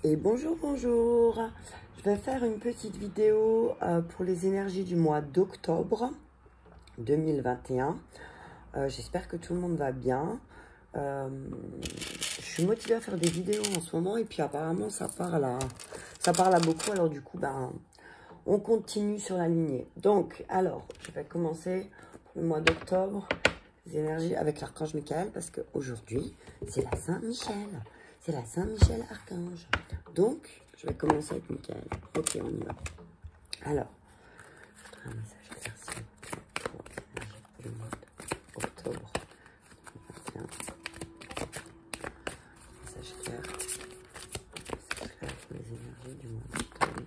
Et bonjour, bonjour. Je vais faire une petite vidéo pour les énergies du mois d'octobre 2021. J'espère que tout le monde va bien. Je suis motivée à faire des vidéos en ce moment et puis apparemment ça parle à beaucoup. Alors du coup, on continue sur la lignée. Donc, alors, je vais commencer pour le mois d'octobre, les énergies avec l'archange Michael parce qu'aujourd'hui, c'est la Saint-Michel. C'est la Saint-Michel Archange. Donc, je vais commencer avec Michael. Ok, on y va. Alors, un message clair pour l'énergie du mois d'octobre 2021. Message clair pour les énergies du mois d'octobre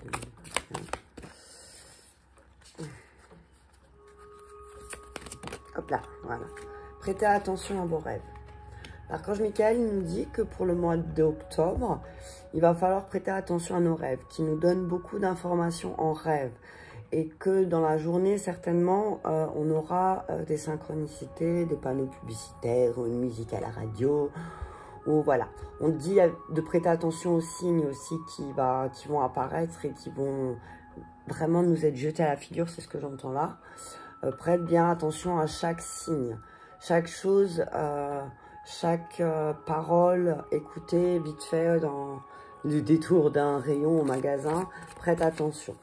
2021. Hop là, voilà. Prêtez attention à vos rêves. L'archange Michael nous dit que pour le mois d'octobre, il va falloir prêter attention à nos rêves, qui nous donnent beaucoup d'informations en rêve. Et que dans la journée, certainement, on aura des synchronicités, des panneaux publicitaires, une musique à la radio. Ou voilà, on dit de prêter attention aux signes aussi qui vont apparaître et qui vont vraiment nous être jetés à la figure, c'est ce que j'entends là. Prête bien attention à chaque signe, chaque chose... chaque parole écoutée vite fait dans le détour d'un rayon au magasin, prête attention.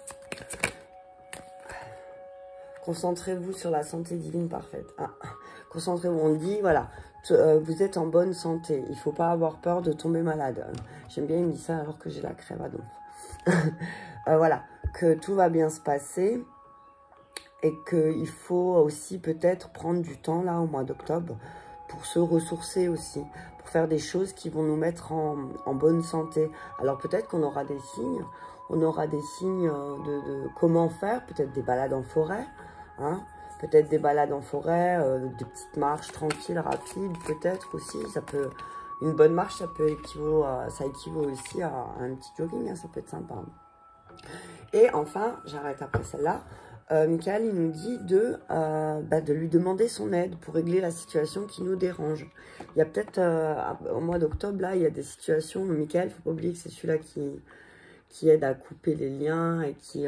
Concentrez-vous sur la santé divine parfaite. Concentrez-vous, on dit, voilà, vous êtes en bonne santé, il ne faut pas avoir peur de tomber malade. J'aime bien, il me dit ça alors que j'ai la crève à donc. Voilà, que tout va bien se passer et qu'il faut aussi peut-être prendre du temps là au mois d'octobre pour se ressourcer aussi, pour faire des choses qui vont nous mettre en bonne santé. Alors peut-être qu'on aura des signes, de comment faire, peut-être des balades en forêt, hein, peut-être des balades en forêt, des petites marches tranquilles, rapides, peut-être aussi, une bonne marche, ça équivaut aussi à un petit jogging, hein, ça peut être sympa. Et enfin, j'arrête après celle-là, Michael, il nous dit de lui demander son aide pour régler la situation qui nous dérange. Il y a peut-être, au mois d'octobre, là, il y a des situations, Michael, il ne faut pas oublier que c'est celui-là qui aide à couper les liens et qui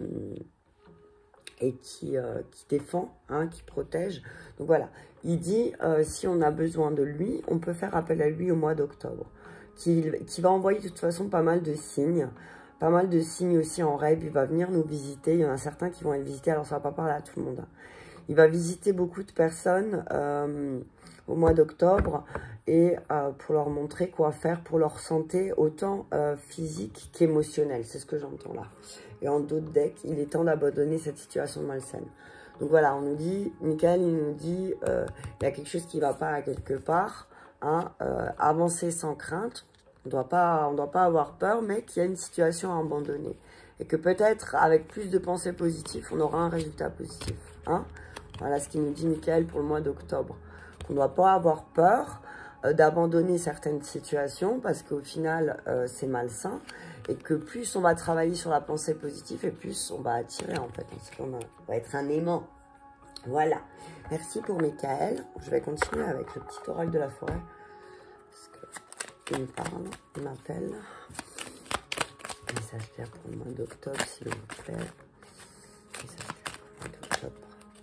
défend, hein, qui protège. Donc voilà, il dit, si on a besoin de lui, on peut faire appel à lui au mois d'octobre, qui va envoyer de toute façon pas mal de signes. Pas mal de signes aussi en rêve, il va venir nous visiter, il y en a certains qui vont aller visiter, alors ça va pas parler à tout le monde. Il va visiter beaucoup de personnes au mois d'octobre et pour leur montrer quoi faire pour leur santé, autant physique qu'émotionnelle, c'est ce que j'entends là. Et en d'autres decks, il est temps d'abandonner cette situation malsaine. Donc voilà, on nous dit, Michael, il nous dit, il y a quelque chose qui ne va pas à quelque part, hein, avancer sans crainte. On ne doit pas avoir peur, mais qu'il y a une situation à abandonner. Et que peut-être, avec plus de pensées positives, on aura un résultat positif. Hein? Voilà ce qu'il nous dit Michael pour le mois d'octobre. On ne doit pas avoir peur d'abandonner certaines situations, parce qu'au final, c'est malsain. Et que plus on va travailler sur la pensée positive, et plus on va attirer, en fait. On va être un aimant. Voilà. Merci pour Michael. Je vais continuer avec le petit oracle de la forêt. Il me parle, il m'appelle. Message clair pour le mois d'octobre, s'il vous plaît. Message clair pour le mois d'octobre.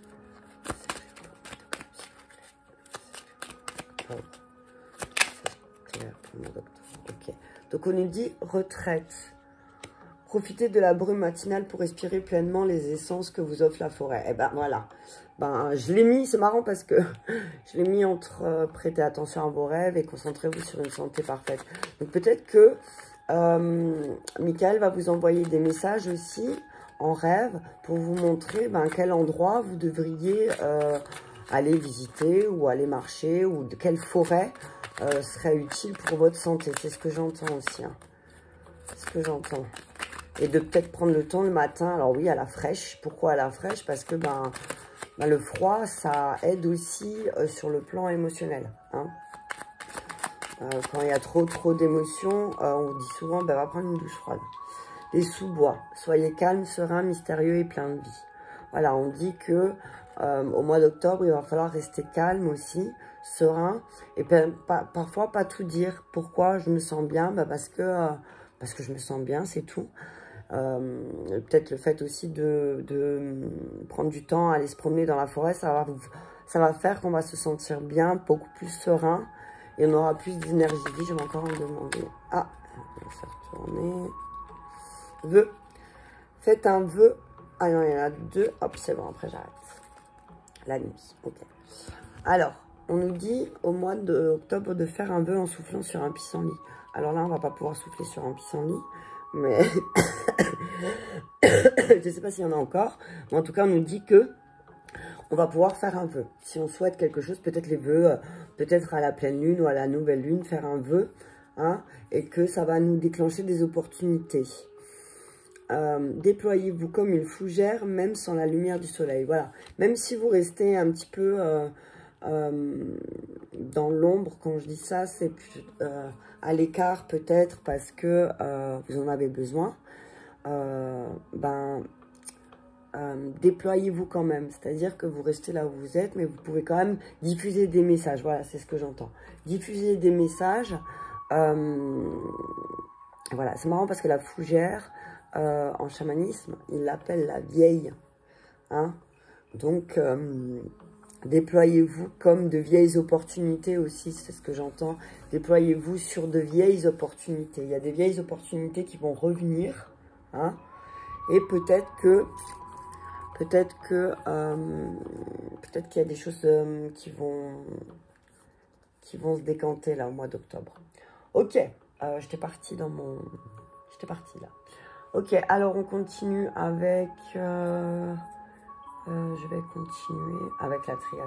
Message clair pour le mois d'octobre. Ok. Donc on nous dit retraite. Profitez de la brume matinale pour respirer pleinement les essences que vous offre la forêt. Et ben voilà. Je l'ai mis, c'est marrant parce que je l'ai mis entre prêtez attention à vos rêves et concentrez-vous sur une santé parfaite. Donc peut-être que Michael va vous envoyer des messages aussi en rêve pour vous montrer quel endroit vous devriez aller visiter ou aller marcher ou de quelle forêt serait utile pour votre santé. C'est ce que j'entends aussi. Hein. C'est ce que j'entends. Et de peut-être prendre le temps le matin. Alors oui, à la fraîche. Pourquoi à la fraîche? Parce que le froid, ça aide aussi sur le plan émotionnel. Hein. Quand il y a trop d'émotions, on dit souvent, va prendre une douche froide. Les sous-bois, soyez calme, serein, mystérieux et plein de vie. Voilà, on dit que au mois d'octobre, il va falloir rester calme aussi, serein, et parfois pas tout dire. Pourquoi je me sens bien? Bah parce que je me sens bien, c'est tout. Peut-être le fait aussi de prendre du temps, aller se promener dans la forêt, ça va faire qu'on va se sentir bien, beaucoup plus serein, et on aura plus d'énergie. Je vais encore en demander. Ah, on va se retourner. Vœu. Faites un vœu. Ah non, il y en a deux. Hop, c'est bon, après j'arrête. La nuit, ok. Alors, on nous dit au mois d'octobre de faire un vœu en soufflant sur un pissenlit. Alors là, on va pas pouvoir souffler sur un pissenlit, mais je sais pas s'il y en a encore. Mais en tout cas, on nous dit que on va pouvoir faire un vœu. Si on souhaite quelque chose, peut-être les vœux, peut-être à la pleine lune ou à la nouvelle lune, faire un vœu, hein, et que ça va nous déclencher des opportunités. Déployez-vous comme une fougère, même sans la lumière du soleil. Voilà. Même si vous restez un petit peu dans l'ombre, quand je dis ça, c'est à l'écart peut-être parce que vous en avez besoin. Déployez-vous quand même. C'est-à-dire que vous restez là où vous êtes, mais vous pouvez quand même diffuser des messages. Voilà, c'est ce que j'entends. Diffuser des messages. Voilà, c'est marrant parce que la fougère... en chamanisme, il l'appelle la vieille. Hein? Donc, déployez-vous comme de vieilles opportunités aussi, c'est ce que j'entends. Déployez-vous sur de vieilles opportunités. Il y a des vieilles opportunités qui vont revenir. Hein? Et peut-être qu'il y a des choses qui vont se décanter là au mois d'octobre. Ok, j'étais partie dans mon... J'étais partie là. Ok, alors on continue avec... je vais continuer avec la triade.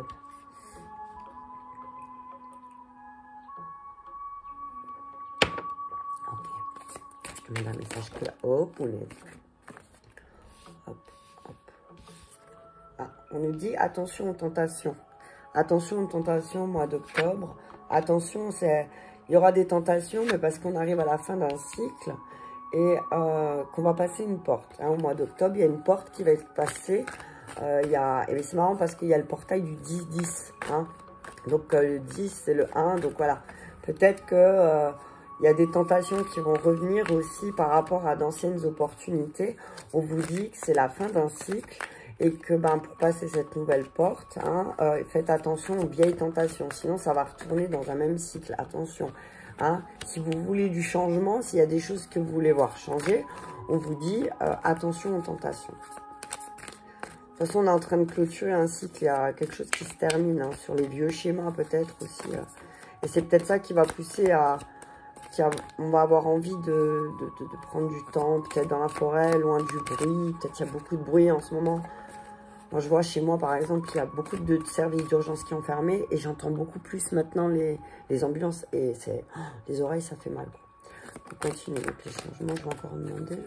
Ok. Je mets un message que là. Oh, poulet. Hop, hop. Ah, on nous dit attention aux tentations. Attention aux tentations, mois d'octobre. Attention, il y aura des tentations, mais parce qu'on arrive à la fin d'un cycle... et qu'on va passer une porte. Hein, au mois d'octobre, il y a une porte qui va être passée. Et c'est marrant parce qu'il y a le portail du 10-10. Hein. Donc, le 10, c'est le 1. Donc, voilà. Peut-être que il y a des tentations qui vont revenir aussi par rapport à d'anciennes opportunités. On vous dit que c'est la fin d'un cycle et que pour passer cette nouvelle porte, hein, faites attention aux vieilles tentations. Sinon, ça va retourner dans un même cycle. Attention. Hein, si vous voulez du changement, s'il y a des choses que vous voulez voir changer, on vous dit attention aux tentations. De toute façon, on est en train de clôturer un cycle, il y a quelque chose qui se termine, hein, sur les vieux schémas peut-être aussi. Et c'est peut-être ça qui va pousser à... on va avoir envie de prendre du temps, peut-être dans la forêt, loin du bruit, peut-être qu'il y a beaucoup de bruit en ce moment. Moi, je vois chez moi, par exemple, qu'il y a beaucoup de services d'urgence qui ont fermé et j'entends beaucoup plus maintenant les ambulances. Et c'est les oreilles, ça fait mal. On continue avec les changements. Je vais encore demander.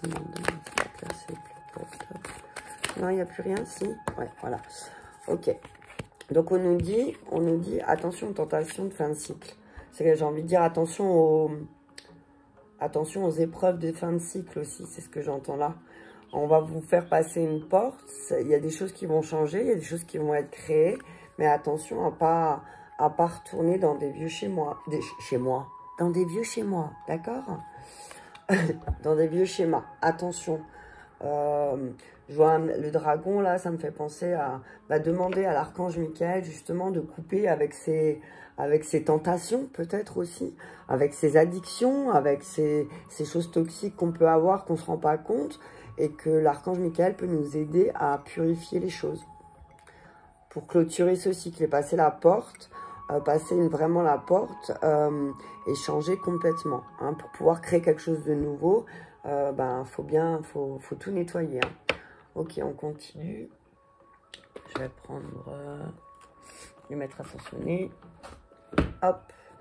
Non, il n'y a plus rien, si. Ouais, voilà. Ok. Donc, on nous dit attention aux tentations de fin de cycle. C'est que j'ai envie de dire attention aux épreuves de fin de cycle aussi. C'est ce que j'entends là. On va vous faire passer une porte. Il y a des choses qui vont changer, il y a des choses qui vont être créées. Mais attention à pas retourner dans des vieux dans des vieux schémas, d'accord? Dans des vieux schémas. Attention. Je vois le dragon, là, ça me fait penser à demander à l'archange Michael, justement, de couper avec ses tentations, peut-être aussi, avec ses addictions, avec ces choses toxiques qu'on peut avoir, qu'on ne se rend pas compte, et que l'archange Michael peut nous aider à purifier les choses. Pour clôturer ce cycle et passer la porte, vraiment la porte, et changer complètement. Hein, pour pouvoir créer quelque chose de nouveau, faut tout nettoyer. Hein. Ok, on continue. Je vais prendre... le mettre à fonctionner. Hop.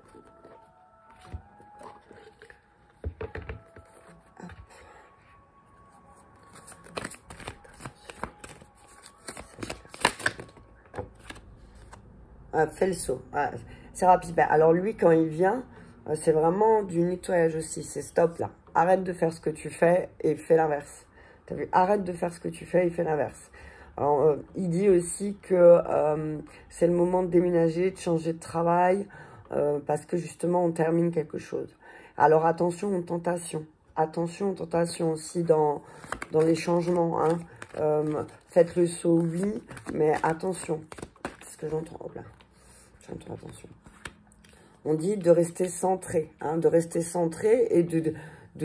Fais le saut. C'est rapide. Alors lui, quand il vient, c'est vraiment du nettoyage aussi. C'est stop là. Arrête de faire ce que tu fais et fais l'inverse. T'as vu? Arrête de faire ce que tu fais et fais l'inverse. Alors, il dit aussi que c'est le moment de déménager, de changer de travail, parce que justement, on termine quelque chose. Alors, attention aux tentations. Attention aux tentations aussi dans les changements. Hein. Faites le saut, oui, mais attention. C'est ce que j'entends. Hop là. J'entends attention. On dit de rester centré. Hein, de rester centré et de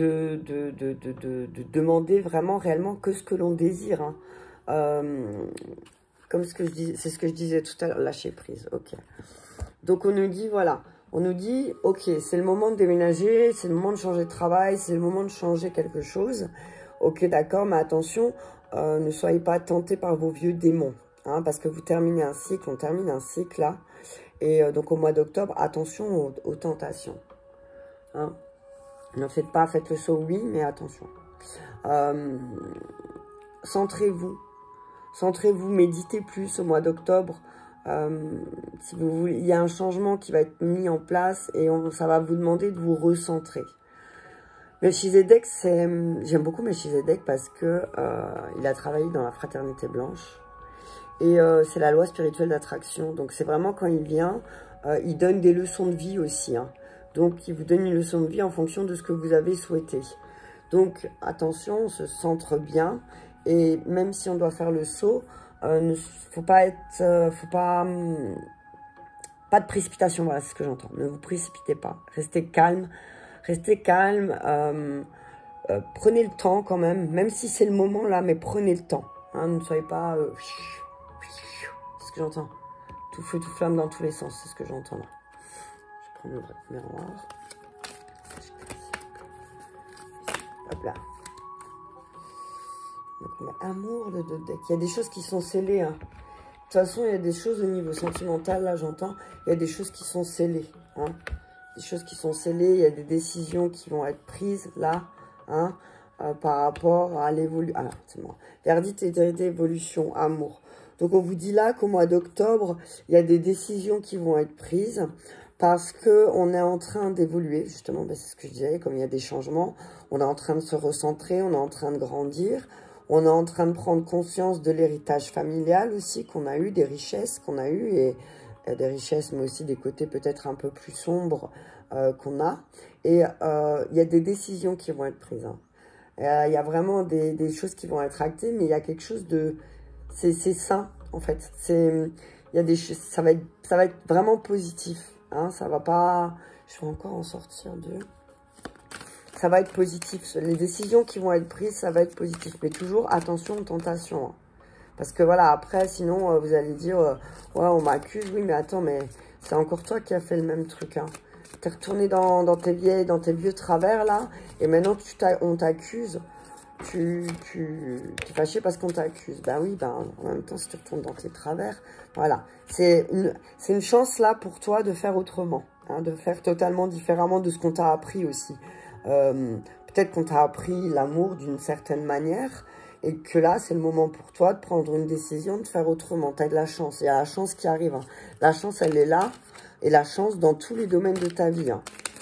demander vraiment, réellement que ce que l'on désire. Hein. Comme ce que je dis, c'est ce que je disais tout à l'heure, lâcher prise. Ok. Donc, on nous dit, voilà. On nous dit, ok, c'est le moment de déménager, c'est le moment de changer de travail, c'est le moment de changer quelque chose. Ok, d'accord, mais attention, ne soyez pas tentés par vos vieux démons. Hein, parce que vous terminez un cycle, on termine un cycle là. Et donc au mois d'octobre, attention aux tentations. Hein, ne faites pas, faites le saut, oui, mais attention. Centrez-vous. Centrez-vous, méditez plus au mois d'octobre. Si vous voulez, il y a un changement qui va être mis en place et ça va vous demander de vous recentrer. Melchizedek, j'aime beaucoup Melchizedek parce que il a travaillé dans la fraternité blanche et c'est la loi spirituelle d'attraction. Donc c'est vraiment quand il vient, il donne des leçons de vie aussi. Hein. Donc il vous donne une leçon de vie en fonction de ce que vous avez souhaité. Donc attention, on se centre bien et même si on doit faire le saut, faut pas de précipitation, voilà, c'est ce que j'entends. Ne vous précipitez pas, restez calme, prenez le temps quand même si c'est le moment là, mais prenez le temps. Hein, ne soyez pas, c'est ce que j'entends. Tout feu, tout flamme dans tous les sens, c'est ce que j'entends là. Je prends le miroir. Hop là. Donc, amour de deck. Il y a des choses qui sont scellées. Hein. De toute façon, il y a des choses au niveau sentimental, là, j'entends. Il y a des choses qui sont scellées. Hein. Des choses qui sont scellées. Il y a des décisions qui vont être prises, là, hein, par rapport à l'évolution. Ah, c'est moi. Verdict et d'évolution, amour. Donc, on vous dit là qu'au mois d'octobre, il y a des décisions qui vont être prises parce qu'on est en train d'évoluer. Justement, ben, c'est ce que je disais, comme il y a des changements, on est en train de se recentrer, on est en train de grandir. On est en train de prendre conscience de l'héritage familial aussi qu'on a eu, des richesses qu'on a eues, et des richesses, mais aussi des côtés peut-être un peu plus sombres qu'on a. Et il y a des décisions qui vont être prises. Hein. Il y a vraiment des choses qui vont être actées, mais il y a quelque chose de... C'est sain, en fait. Il y a des choses... Ça va être vraiment positif. Hein. Ça va pas... Je vais encore en sortir deux. Ça va être positif. Les décisions qui vont être prises, ça va être positif. Mais toujours, attention aux tentations. Hein. Parce que voilà, après, sinon, vous allez dire, ouais, on m'accuse. Oui, mais attends, mais c'est encore toi qui as fait le même truc. Hein. Tu es retourné dans tes vieux travers, là. Et maintenant, on t'accuse. Tu es fâché parce qu'on t'accuse. Ben oui, ben, en même temps, si tu retournes dans tes travers, voilà. C'est une chance, là, pour toi de faire autrement. Hein, de faire totalement différemment de ce qu'on t'a appris aussi. Peut-être qu'on t'a appris l'amour d'une certaine manière et que là, c'est le moment pour toi de prendre une décision, de faire autrement. Tu as de la chance. Il y a la chance qui arrive. Hein. La chance, elle est là. Et la chance dans tous les domaines de ta vie. Hein.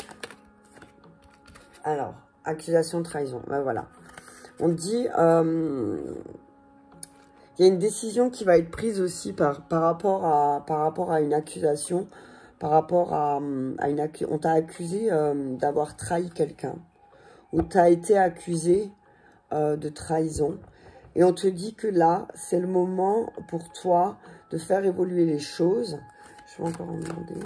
Alors, accusation de trahison. Ben voilà. On dit, il y a une décision qui va être prise aussi par rapport à une accusation. Par rapport à on t'a accusé d'avoir trahi quelqu'un. Ou tu as été accusé de trahison. Et on te dit que là, c'est le moment pour toi de faire évoluer les choses. Je vais encore en demander.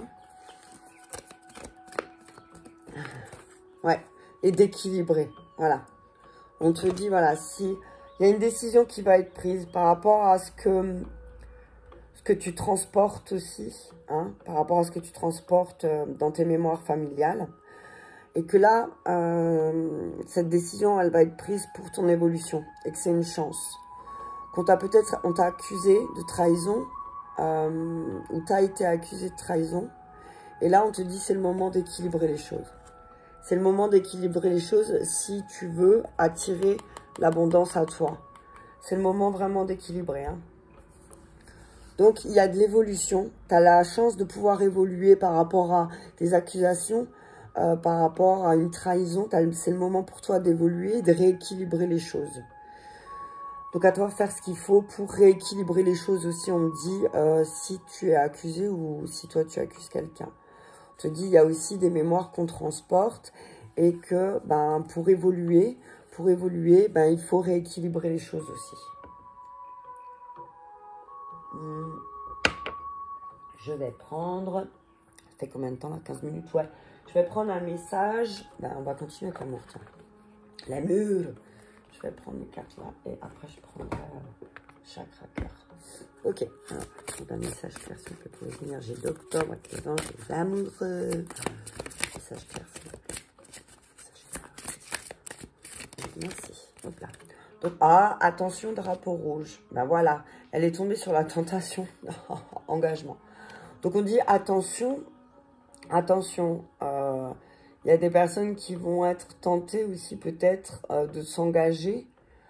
Ouais, et d'équilibrer. Voilà. On te dit, voilà, si il y a une décision qui va être prise par rapport à ce que tu transportes aussi, hein, par rapport à ce que tu transportes dans tes mémoires familiales. Et que là, cette décision, elle va être prise pour ton évolution. Et que c'est une chance. On t'a accusé de trahison, ou t'as été accusé de trahison. Et là, on te dit, c'est le moment d'équilibrer les choses. C'est le moment d'équilibrer les choses si tu veux attirer l'abondance à toi. C'est le moment vraiment d'équilibrer. Hein. Donc, il y a de l'évolution. Tu as la chance de pouvoir évoluer par rapport à des accusations, par rapport à une trahison. C'est le moment pour toi d'évoluer et de rééquilibrer les choses. Donc, à toi de faire ce qu'il faut pour rééquilibrer les choses aussi. On me dit si tu es accusé ou si toi, tu accuses quelqu'un. On te dit, il y a aussi des mémoires qu'on transporte et que ben, pour évoluer, ben, il faut rééquilibrer les choses aussi. Je vais prendre... Ça fait combien de temps là? 15 minutes, ouais. Je vais prendre un message. Ben, on va continuer avec l'amour, tiens. L'amour. Je vais prendre mes cartes là et après je prendrai chakra cœur. Ok, alors, un message clair s'il vous plaît pour les énergies d'octobre avec les anges, les amoureux. Message clair s'il vous plaît. Merci. Hop là. Donc, attention, drapeau rouge. Ben voilà, elle est tombée sur la tentation. Engagement. Donc on dit attention, attention. Il y a des personnes qui vont être tentées aussi peut-être de s'engager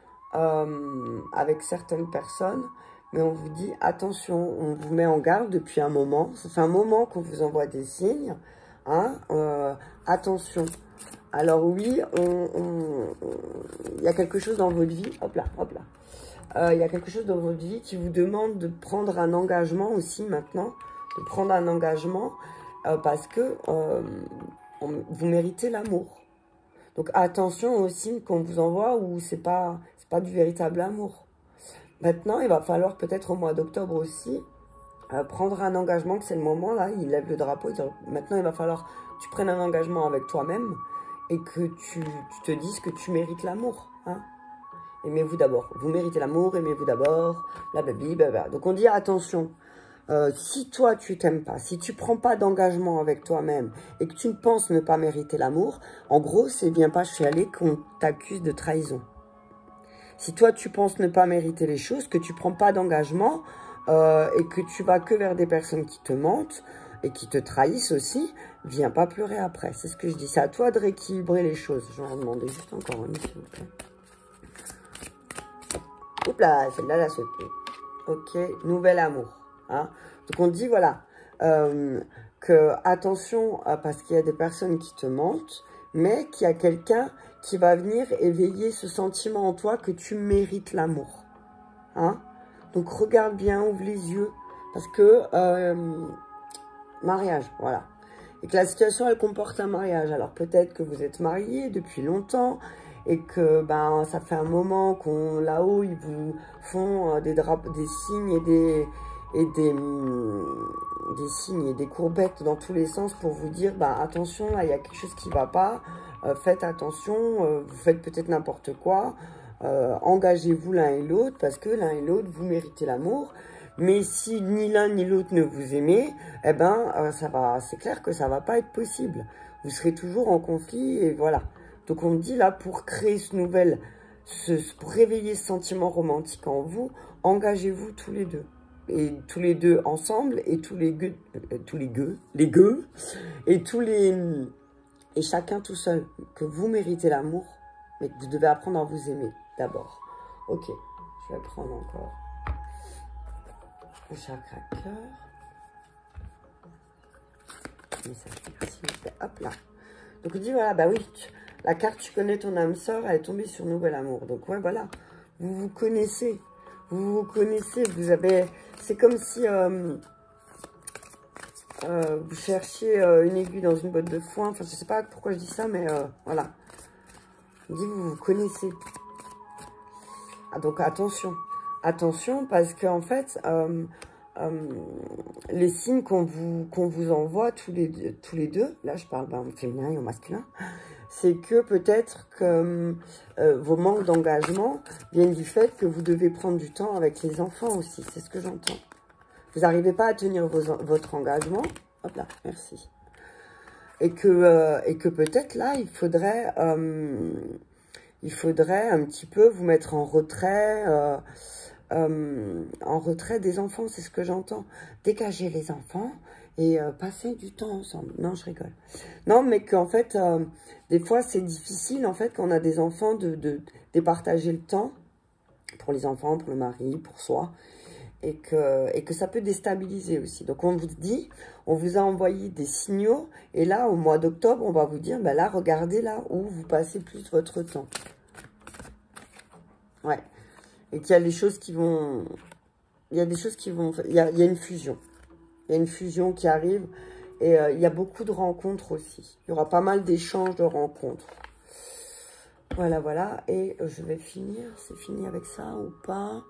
avec certaines personnes. Mais on vous dit attention, on vous met en garde depuis un moment. Ça fait un moment qu'on vous envoie des signes. Hein, attention. Alors oui, il y a quelque chose dans votre vie. Hop là, hop là. Il y a quelque chose dans votre vie qui vous demande de prendre un engagement aussi maintenant. De prendre un engagement parce que... vous méritez l'amour. Donc attention aux signes qu'on vous envoie où c'est pas du véritable amour. Maintenant, il va falloir peut-être au mois d'octobre aussi prendre un engagement, que c'est le moment là, il lève le drapeau. Maintenant, il va falloir que tu prennes un engagement avec toi-même et que tu te dises que tu mérites l'amour. Hein. Aimez-vous d'abord. Vous méritez l'amour, aimez-vous d'abord. Blablabla. Donc on dit attention. Si toi, tu t'aimes pas, si tu prends pas d'engagement avec toi-même et que tu penses ne pas mériter l'amour, en gros, c'est bien pas chialer qu'on t'accuse de trahison. Si toi, tu penses ne pas mériter les choses, que tu prends pas d'engagement et que tu vas que vers des personnes qui te mentent et qui te trahissent aussi, viens pas pleurer après. C'est ce que je dis. C'est à toi de rééquilibrer les choses. Je vais en demander juste encore une, s'il vous plaît. Oups là, celle-là, elle a sauté. Ok, nouvel amour. Hein. Donc on dit voilà que attention parce qu'il y a des personnes qui te mentent, mais qu'il y a quelqu'un qui va venir éveiller ce sentiment en toi que tu mérites l'amour. Hein. Donc regarde bien, ouvre les yeux parce que mariage, voilà. Et que la situation elle comporte un mariage. Alors peut-être que vous êtes mariés depuis longtemps et que ben ça fait un moment qu'on là-haut ils vous font des signes et des signes et des courbettes dans tous les sens pour vous dire, bah, attention, là, il y a quelque chose qui ne va pas, faites attention, vous faites peut-être n'importe quoi, engagez-vous l'un et l'autre, parce que l'un et l'autre, vous méritez l'amour, mais si ni l'un ni l'autre ne vous aimez, eh ben, c'est clair que ça ne va pas être possible. Vous serez toujours en conflit, et voilà. Donc, on me dit, là, pour créer pour réveiller ce sentiment romantique en vous, engagez-vous tous les deux. Et tous les deux ensemble, et et chacun tout seul, que vous méritez l'amour, mais que vous devez apprendre à vous aimer d'abord. Ok, je vais prendre encore le chakra cœur. Hop là. Donc on dit voilà, bah oui, la carte tu connais ton âme sœur, elle est tombée sur nouvel amour. Donc ouais, voilà, vous vous connaissez. Vous vous connaissez, vous avez... C'est comme si vous cherchiez une aiguille dans une botte de foin. Enfin, je sais pas pourquoi je dis ça, mais voilà. Je dis, vous vous connaissez. Ah, donc, attention. Attention, parce qu'en fait, les signes qu'on vous envoie tous les deux, là, je parle en féminin et au masculin, c'est que peut-être que vos manques d'engagement viennent du fait que vous devez prendre du temps avec les enfants aussi. C'est ce que j'entends. Vous n'arrivez pas à tenir votre engagement. Hop là, merci. Et que peut-être là, il faudrait un petit peu vous mettre en retrait des enfants. C'est ce que j'entends. Dégager les enfants et passer du temps ensemble. Non, je rigole. Non, mais qu'en fait, des fois, c'est difficile, en fait, quand on a des enfants, de départager le temps pour les enfants, pour le mari, pour soi, et que ça peut déstabiliser aussi. Donc, on vous dit, on vous a envoyé des signaux, et là, au mois d'octobre, on va vous dire, ben là, regardez là où vous passez plus votre temps. Ouais. et qu'il y a des choses qui vont... Il y a des choses qui vont... Il y a une fusion. Il y a une fusion qui arrive. Et il y a beaucoup de rencontres aussi. Il y aura pas mal d'échanges de rencontres. Voilà, voilà. Et je vais finir. C'est fini avec ça ou pas?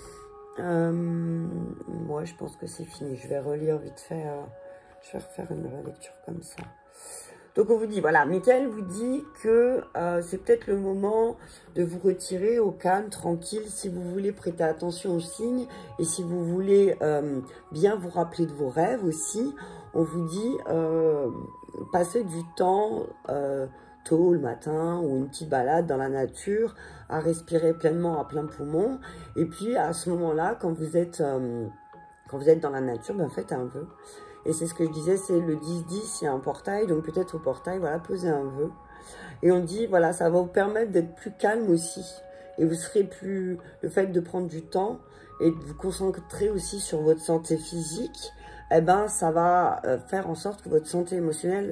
Moi, je pense que c'est fini. Je vais relire vite fait. Je vais refaire une relecture comme ça. Donc, on vous dit, voilà, Michael vous dit que c'est peut-être le moment de vous retirer au calme, tranquille, si vous voulez prêter attention aux signes et si vous voulez bien vous rappeler de vos rêves aussi. On vous dit, passer du temps tôt le matin ou une petite balade dans la nature, à respirer pleinement à plein poumon. Et puis, à ce moment-là, quand vous êtes dans la nature, ben, faites un vœu. Et c'est ce que je disais, c'est le 10-10, il y a un portail, donc peut-être au portail, voilà, posez un vœu. Et on dit, voilà, ça va vous permettre d'être plus calme aussi. Et vous serez plus... Le fait de prendre du temps et de vous concentrer aussi sur votre santé physique, eh ben, ça va faire en sorte que votre santé émotionnelle,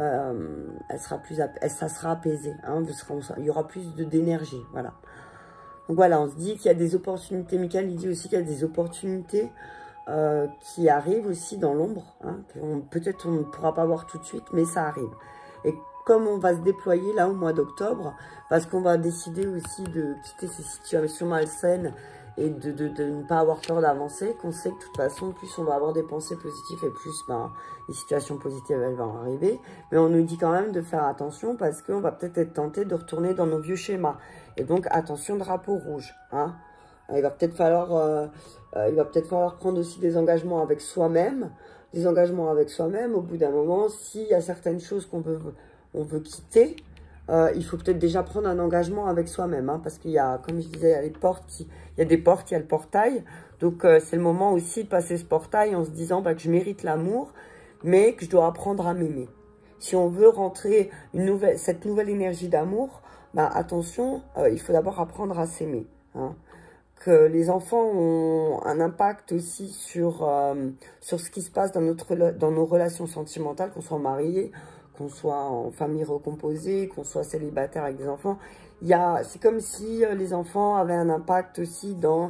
ça sera apaisé. Hein, il y aura plus d'énergie, voilà. Donc voilà, on se dit qu'il y a des opportunités. Michael, il dit aussi qu'il y a des opportunités qui arrivent aussi dans l'ombre. Hein, peut-être on ne pourra pas voir tout de suite, mais ça arrive. Et comme on va se déployer là au mois d'octobre, parce qu'on va décider aussi de quitter ces situations malsaines et de ne pas avoir peur d'avancer, qu'on sait que de toute façon, plus on va avoir des pensées positives et plus ben, les situations positives elles vont arriver. Mais on nous dit quand même de faire attention parce qu'on va peut-être être tenté de retourner dans nos vieux schémas. Et donc attention, drapeau rouge. Hein. Il va peut-être falloir prendre aussi des engagements avec soi-même. Des engagements avec soi-même, au bout d'un moment, s'il y a certaines choses qu'on veut quitter, il faut peut-être déjà prendre un engagement avec soi-même. Hein, parce qu'il y a, comme je disais, il y a des portes, il y a le portail. Donc, c'est le moment aussi de passer ce portail en se disant bah, que je mérite l'amour, mais que je dois apprendre à m'aimer. Si on veut rentrer cette nouvelle énergie d'amour, bah, attention, il faut d'abord apprendre à s'aimer. Hein. Que les enfants ont un impact aussi sur ce qui se passe dans nos relations sentimentales, qu'on soit marié, qu'on soit en famille recomposée, qu'on soit célibataire avec des enfants. C'est comme si les enfants avaient un impact aussi dans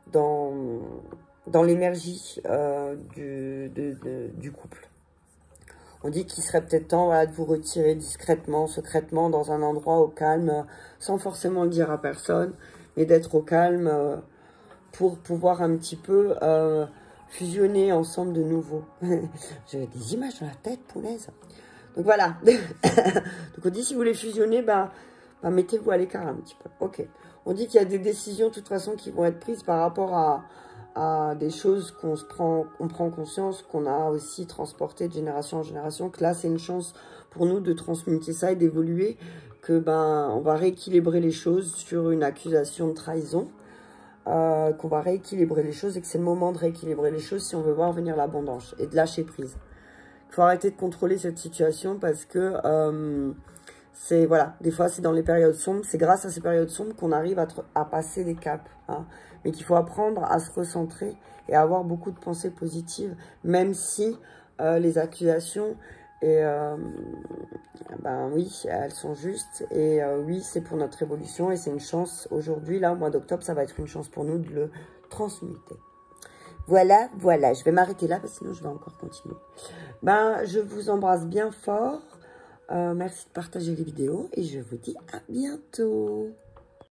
l'énergie du couple. On dit qu'il serait peut-être temps voilà, de vous retirer discrètement, secrètement, dans un endroit au calme, sans forcément le dire à personne, mais d'être au calme pour pouvoir un petit peu fusionner ensemble de nouveau. J'ai des images dans la tête, punaise. Donc voilà. Donc on dit si vous voulez fusionner, mettez-vous à l'écart un petit peu. Ok. On dit qu'il y a des décisions de toute façon qui vont être prises par rapport à des choses qu'on prend conscience, qu'on a aussi transportées de génération en génération, que là c'est une chance pour nous de transmuter ça et d'évoluer, que on va rééquilibrer les choses sur une accusation de trahison, qu'on va rééquilibrer les choses et que c'est le moment de rééquilibrer les choses si on veut voir venir l'abondance et de lâcher prise. Il faut arrêter de contrôler cette situation parce que voilà, des fois c'est dans les périodes sombres, c'est grâce à ces périodes sombres qu'on arrive à passer des caps, hein, mais qu'il faut apprendre à se recentrer et à avoir beaucoup de pensées positives, même si les accusations, oui, elles sont justes, et oui, c'est pour notre évolution, et c'est une chance aujourd'hui, là, au mois d'octobre, ça va être une chance pour nous de le transmuter. Voilà, voilà, je vais m'arrêter là, parce que sinon je vais encore continuer. Je vous embrasse bien fort. Merci de partager les vidéos et je vous dis à bientôt.